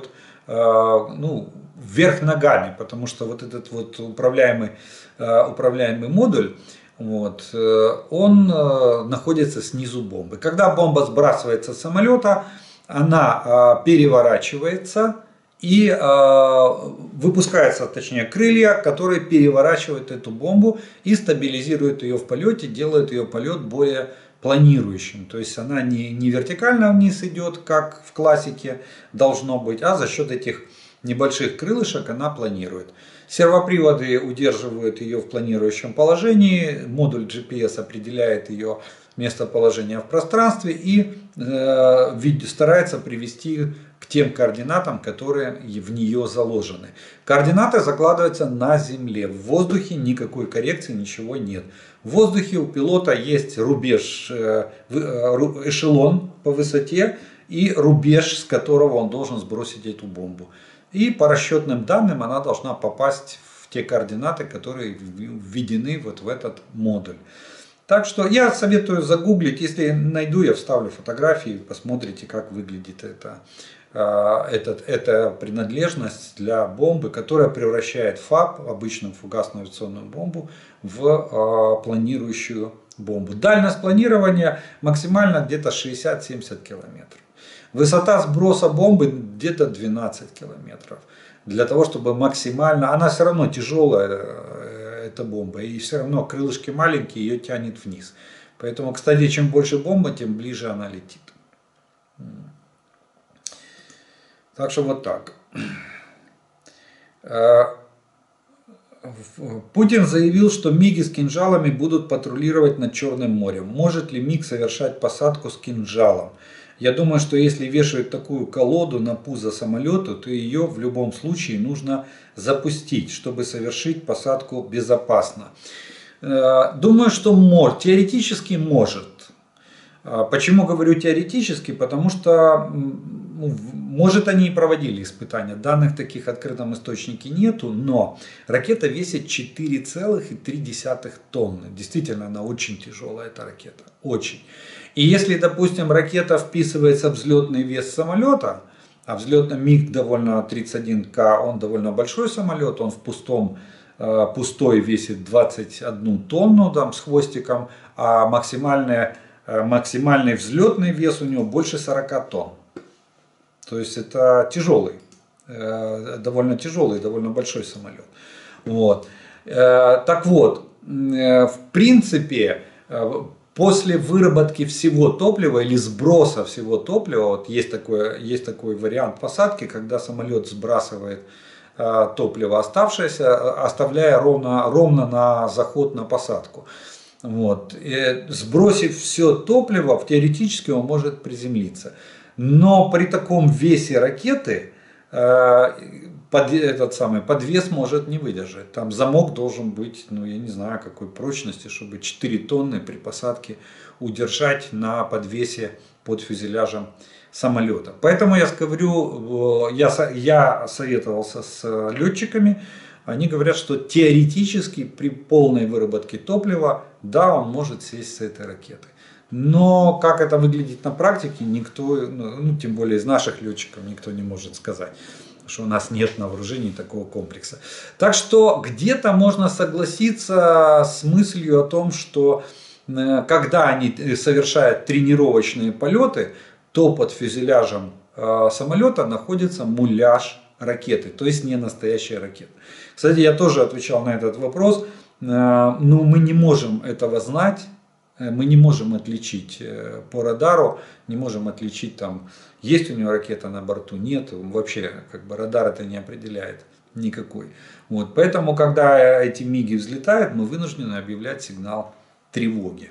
ну, вверх ногами, потому что вот этот вот управляемый, управляемый модуль, вот, он находится снизу бомбы. Когда бомба сбрасывается с самолета, она переворачивается и выпускаются, точнее, крылья, которые переворачивают эту бомбу и стабилизируют ее в полете, делают ее полет более планирующим. То есть она не, не вертикально вниз идет, как в классике должно быть, а за счет этих небольших крылышек она планирует. Сервоприводы удерживают ее в планирующем положении, модуль джи пи эс определяет ее местоположение в пространстве и э, старается привести к тем координатам, которые в нее заложены. Координаты закладываются на земле, в воздухе никакой коррекции, ничего нет. В воздухе у пилота есть рубеж, э, эшелон по высоте и рубеж, с которого он должен сбросить эту бомбу. И по расчетным данным она должна попасть в те координаты, которые введены вот в этот модуль. Так что я советую загуглить, если найду, я вставлю фотографии, посмотрите, как выглядит это, этот, эта принадлежность для бомбы, которая превращает ФАБ, обычную фугасную авиационную бомбу, в планирующую бомбу. Дальность планирования максимально где-то шестьдесят-семьдесят километров. Высота сброса бомбы где-то двенадцать километров. Для того, чтобы максимально... Она все равно тяжелая, эта бомба. И все равно крылышки маленькие, ее тянет вниз. Поэтому, кстати, чем больше бомба, тем ближе она летит. Так что вот так. Путин заявил, что МиГи с кинжалами будут патрулировать над Черным морем. Может ли МиГ совершать посадку с кинжалом? Я думаю, что если вешают такую колоду на пузо самолета, то ее в любом случае нужно запустить, чтобы совершить посадку безопасно. Думаю, что может, теоретически может. Почему говорю теоретически? Потому что, ну, может, они и проводили испытания. Данных таких в открытом источнике нету, но ракета весит четыре целых три десятых тонны. Действительно, она очень тяжелая, эта ракета. Очень. И если, допустим, ракета вписывается в взлетный вес самолета, а взлетный МиГ довольно тридцать один К, он довольно большой самолет, он в пустом, пустой весит двадцать одну тонну там, с хвостиком, а максимальный, максимальный взлетный вес у него больше сорока тонн. То есть это тяжелый, довольно тяжелый, довольно большой самолет. Вот. Так вот, в принципе, после выработки всего топлива или сброса всего топлива, вот есть, такое, есть такой вариант посадки, когда самолет сбрасывает э, топливо оставшееся, оставляя ровно, ровно на заход на посадку. Вот. И сбросив все топливо, теоретически он может приземлиться. Но при таком весе ракеты э, под, этот самый подвес может не выдержать. Там замок должен быть, ну я не знаю какой прочности, чтобы четыре тонны при посадке удержать на подвесе под фюзеляжем самолета. Поэтому я говорю, я, я советовался с летчиками, они говорят, что теоретически при полной выработке топлива, да, он может сесть с этой ракеты. Но как это выглядит на практике, никто, ну, тем более из наших летчиков, никто не может сказать. Что у нас нет на вооружении такого комплекса. Так что где-то можно согласиться с мыслью о том, что когда они совершают тренировочные полеты, то под фюзеляжем самолета находится муляж ракеты, то есть не настоящая ракета. Кстати, я тоже отвечал на этот вопрос, но мы не можем этого знать. Мы не можем отличить по радару, не можем отличить, там, есть у него ракета на борту, нет, вообще как бы радар это не определяет никакой. Вот, поэтому, когда эти МиГи взлетают, мы вынуждены объявлять сигнал тревоги.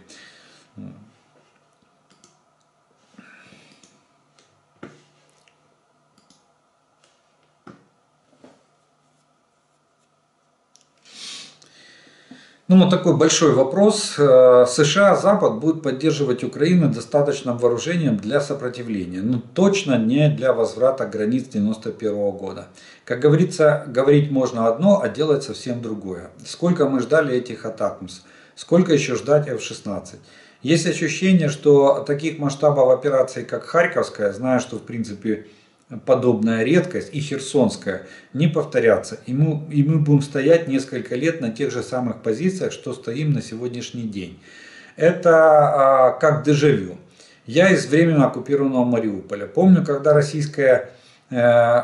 Ну, вот такой большой вопрос. США, Запад будут поддерживать Украину достаточным вооружением для сопротивления. Но точно не для возврата границ девяносто первого года. Как говорится, говорить можно одно, а делать совсем другое. Сколько мы ждали этих атакмс? Сколько еще ждать эф шестнадцать? Есть ощущение, что таких масштабов операций, как Харьковская, зная, что в принципе подобная редкость и Херсонская не повторятся. И мы, и мы будем стоять несколько лет на тех же самых позициях, что стоим на сегодняшний день. Это а, как дежавю. Я из времени оккупированного Мариуполя. Помню, когда российская, э,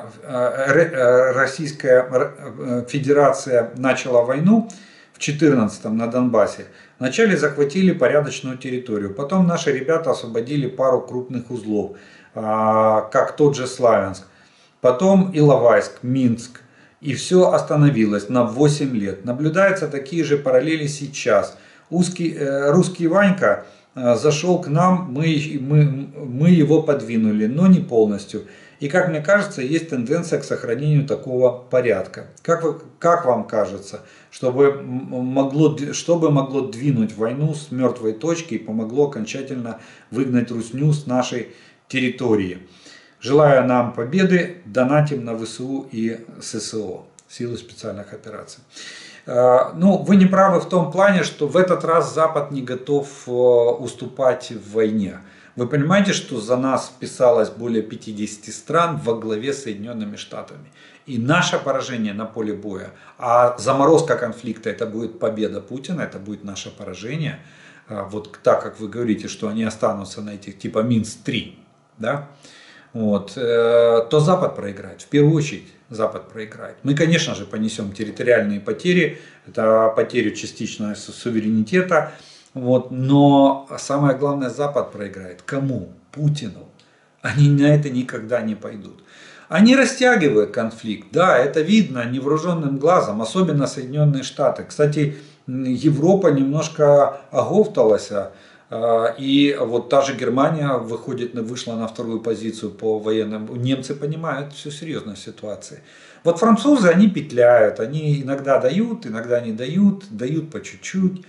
э, Российская Федерация начала войну в две тысячи четырнадцатом на Донбассе. Вначале захватили порядочную территорию. Потом наши ребята освободили пару крупных узлов, как тот же Славянск. Потом Иловайск, Минск. И все остановилось на восемь лет. Наблюдаются такие же параллели сейчас. Узкий, русский Ванька зашел к нам, мы, мы, мы его подвинули, но не полностью. И как мне кажется, есть тенденция к сохранению такого порядка. Как, вы, как вам кажется, чтобы могло, чтобы могло двинуть войну с мертвой точки и помогло окончательно выгнать русню с нашей территории? Желаю нам победы, донатим на ВСУ и ССО, силы специальных операций. Ну, вы не правы в том плане, что в этот раз Запад не готов уступать в войне. Вы понимаете, что за нас вписалось более пятидесяти стран во главе с Соединенными Штатами. И наше поражение на поле боя, а заморозка конфликта, это будет победа Путина, это будет наше поражение. Вот так, как вы говорите, что они останутся на этих типа Минск три, да? Вот, то Запад проиграет. В первую очередь Запад проиграет. Мы, конечно же, понесем территориальные потери, это потерю частичного суверенитета. Вот, но самое главное, Запад проиграет. Кому? Путину. Они на это никогда не пойдут. Они растягивают конфликт. Да, это видно невооруженным глазом, особенно Соединенные Штаты. Кстати, Европа немножко оговталась. И вот та же Германия выходит, вышла на вторую позицию по военным. Немцы понимают всю серьезность ситуации. Вот французы, они петляют. Они иногда дают, иногда не дают. Дают по чуть-чуть.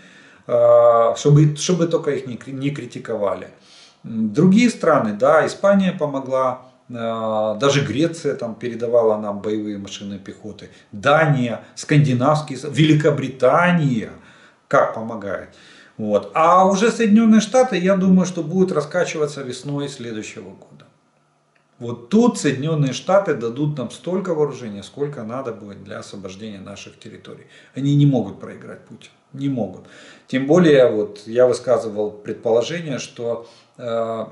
Чтобы, чтобы только их не, не критиковали. Другие страны, да, Испания помогла, даже Греция там передавала нам боевые машины пехоты, Дания, скандинавские, Великобритания, как помогает. Вот. А уже Соединенные Штаты, я думаю, что будут раскачиваться весной следующего года. Вот тут Соединенные Штаты дадут нам столько вооружения, сколько надо будет для освобождения наших территорий. Они не могут проиграть Путину. Не могут. Тем более, вот я высказывал предположение, что, э,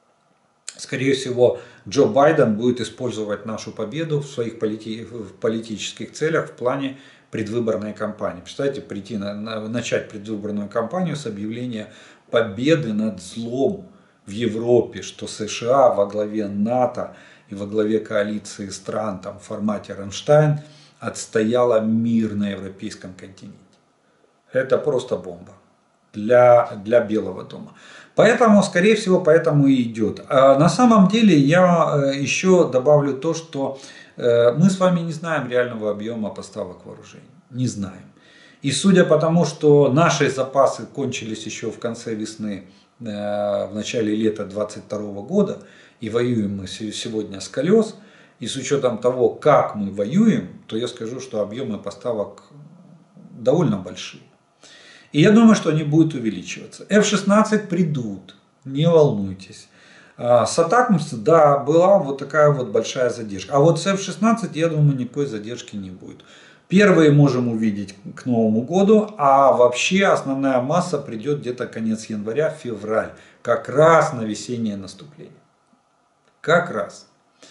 скорее всего, Джо Байден будет использовать нашу победу в своих полити в политических целях в плане предвыборной кампании. Представляете, прийти на, на, начать предвыборную кампанию с объявления победы над злом в Европе, что США во главе НАТО и во главе коалиции стран там, в формате Рамштайн отстояла мир на европейском континенте. Это просто бомба для, для Белого дома. Поэтому, скорее всего, поэтому и идет. А на самом деле я еще добавлю то, что мы с вами не знаем реального объема поставок вооружений. Не знаем. И судя по тому, что наши запасы кончились еще в конце весны, в начале лета две тысячи двадцать второго года, и воюем мы сегодня с колес, и с учетом того, как мы воюем, то я скажу, что объемы поставок довольно большие. И я думаю, что они будут увеличиваться. эф шестнадцать придут, не волнуйтесь. С Атакмс, да, была вот такая вот большая задержка. А вот с эф шестнадцать, я думаю, никакой задержки не будет. Первые можем увидеть к Новому году, а вообще основная масса придет где-то конец января, февраль. Как раз на весеннее наступление. Как раз.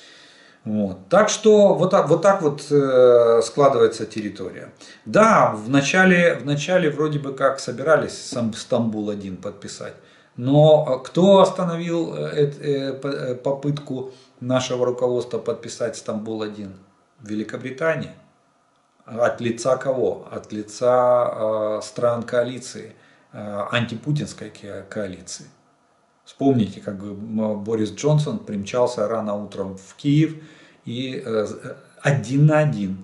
Вот. Так что вот так вот, так вот э, складывается территория. Да, в начале, в начале вроде бы как собирались сам Стамбул один подписать. Но кто остановил э, э, попытку нашего руководства подписать Стамбул один? Великобритания. От лица кого? От лица э, стран коалиции, э, антипутинской коалиции. Вспомните, как Борис Джонсон примчался рано утром в Киев и один на один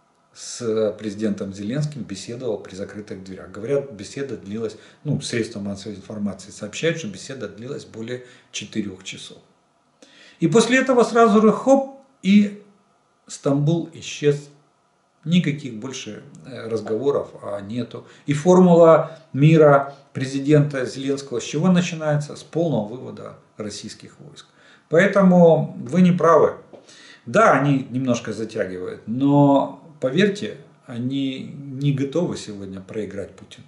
с президентом Зеленским беседовал при закрытых дверях. Говорят, беседа длилась, ну, средства массовой информации сообщают, что беседа длилась более четырех часов. И после этого сразу же хоп, и Стамбул исчез. Никаких больше разговоров нету. И формула мира президента Зеленского с чего начинается? С полного вывода российских войск. Поэтому вы не правы. Да, они немножко затягивают, но поверьте, они не готовы сегодня проиграть Путину.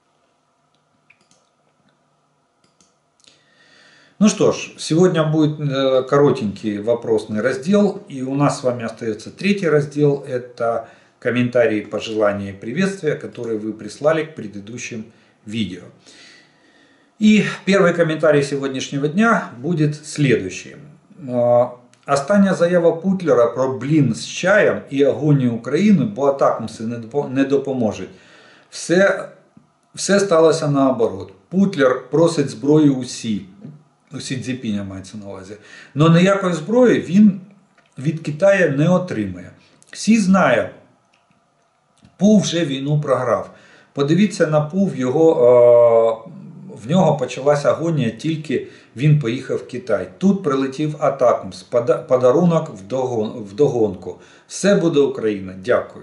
Ну что ж, сегодня будет коротенький вопросный раздел, и у нас с вами остается третий раздел, это комментарии, пожелания и приветствия, которые вы прислали к предыдущим видео. И первый комментарий сегодняшнего дня будет следующий. Остання заява Путлера про блін з чаєм і агонію України, бо атакамси не допоможуть. Все, все сталося наоборот. Путлер просить зброю усі. У Сі Цзіньпіня мається на увазі. Но ніякої зброї він від Китаю не отримає. Сі знає, Пу вже війну програв. Подивіться на Пу, в, його, в нього почалася агонія, тільки він поїхав в Китай. Тут прилетів Атакамс, подарунок вдогонку. Все буде Україна. Дякую.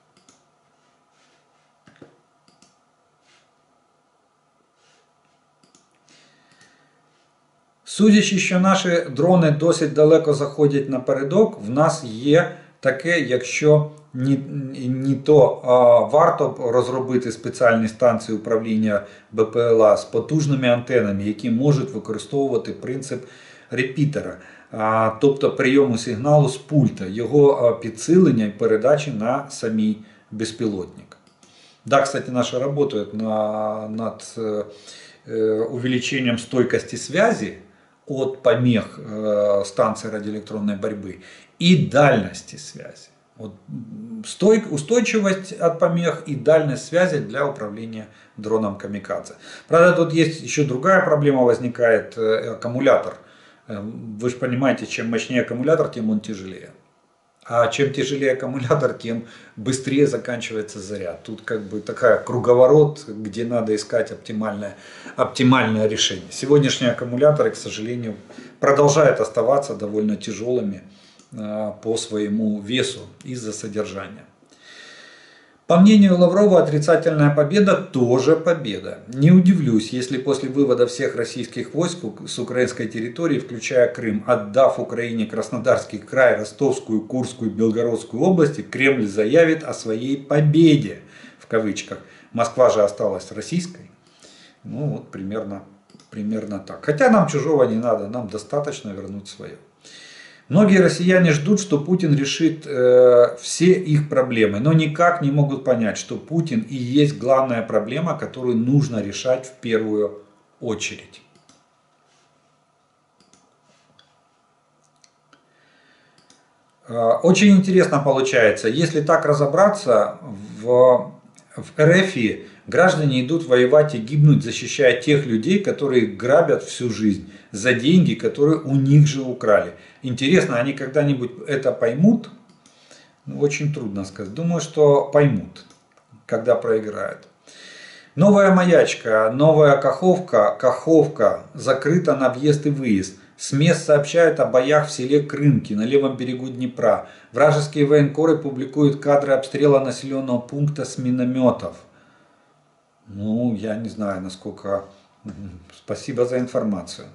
Судячи, що наші дрони досить далеко заходять напередок, в нас є таке, якщо ні, ні то а, варто розробити спеціальні станції управління Бе Пе Ел А з потужними антенами, які можуть використовувати принцип репітера, а, тобто прийому сигналу з пульта, його підсилення і передачі на самий безпілотник. Да, кстати, наши работают на, над э, увеличением стойкости связи от помех э, станций радиоэлектронной борьбы и дальности связи. Вот, стой, устойчивость от помех и дальность связи для управления дроном камикадзе. Правда, тут есть еще другая проблема возникает, э, аккумулятор. Э, вы же понимаете, чем мощнее аккумулятор, тем он тяжелее. А чем тяжелее аккумулятор, тем быстрее заканчивается заряд. Тут как бы такая круговорот, где надо искать оптимальное, оптимальное решение. Сегодняшние аккумуляторы, к сожалению, продолжают оставаться довольно тяжелыми э, по своему весу из-за содержания. По мнению Лаврова, отрицательная победа тоже победа. Не удивлюсь, если после вывода всех российских войск с украинской территории, включая Крым, отдав Украине Краснодарский край, Ростовскую, Курскую, Белгородскую области, Кремль заявит о своей победе, в кавычках. Москва же осталась российской. Ну вот примерно, примерно так. Хотя нам чужого не надо, нам достаточно вернуть свое. Многие россияне ждут, что Путин решит э, все их проблемы, но никак не могут понять, что Путин и есть главная проблема, которую нужно решать в первую очередь. Э, очень интересно получается, если так разобраться, в, в Эр Эф И граждане идут воевать и гибнуть, защищая тех людей, которые грабят всю жизнь за деньги, которые у них же украли. Интересно, они когда-нибудь это поймут? Ну, очень трудно сказать. Думаю, что поймут, когда проиграют. Новая Маячка, новая Каховка, Каховка закрыта на въезд и выезд. С мест сообщают о боях в селе Крынки на левом берегу Днепра. Вражеские военкоры публикуют кадры обстрела населенного пункта с минометов. Ну, я не знаю, насколько... Спасибо за інформацію.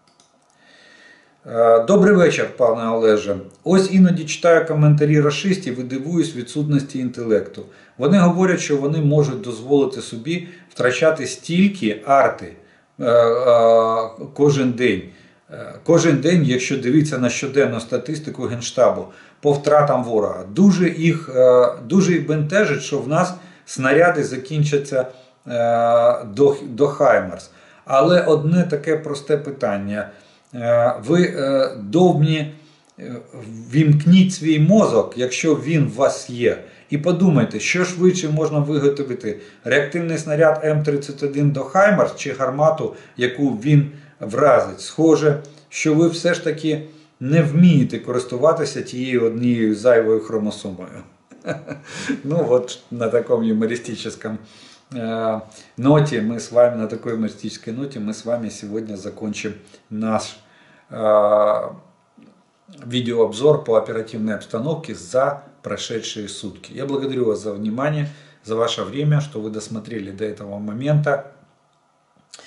Добрий вечір, пане Олеже. Ось іноді читаю коментарі рашистів і дивуюсь відсутності інтелекту. Вони говорять, що вони можуть дозволити собі втрачати стільки арти кожен день. Кожен день, якщо дивитися на щоденну статистику Генштабу по втратам ворога. Дуже їх, дуже їх бентежить, що в нас снаряди закінчаться до, до Хаймерс. Але одне таке просте питання. Ви довбні вімкніть свій мозок, якщо він у вас є. І подумайте, що швидше можна виготовити реактивний снаряд Ем тридцять один до Хаймерс чи гармату, яку він вразить. Схоже, що ви все ж таки не вмієте користуватися тією однією зайвою хромосомою. Ну вот на таком юмористическом э, ноте мы с вами, на такой юмористической ноте мы с вами сегодня закончим наш э, видеообзор по оперативной обстановке за прошедшие сутки. Я благодарю вас за внимание, за ваше время, что вы досмотрели до этого момента.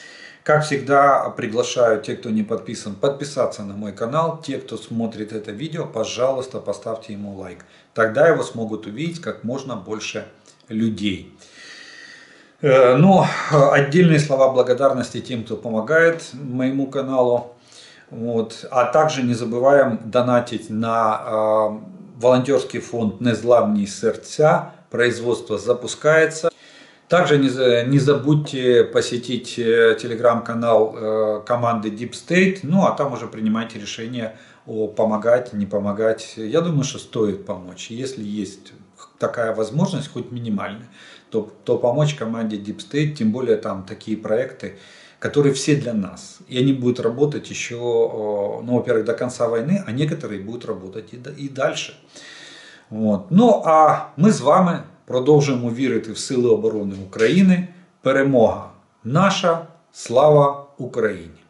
Как всегда, приглашаю тех, кто не подписан, подписаться на мой канал. Те, кто смотрит это видео, пожалуйста, поставьте ему лайк. Тогда его смогут увидеть как можно больше людей. Ну, отдельные слова благодарности тем, кто помогает моему каналу. Вот. А также не забываем донатить на э, волонтерский фонд «Незламні серця». Производство запускается. Также не, не забудьте посетить телеграм-канал э, команды Deep State. Ну, а там уже принимайте решение о помогать, не помогать. Я думаю, что стоит помочь. Если есть такая возможность, хоть минимальная, то, то помочь команде Deep State, тем более там такие проекты, которые все для нас. И они будут работать еще, ну, во-первых, до конца войны, а некоторые будут работать и, и дальше. От. Ну, а ми з вами продовжуємо вірити в Сили оборони України. Перемога наша, слава Україні!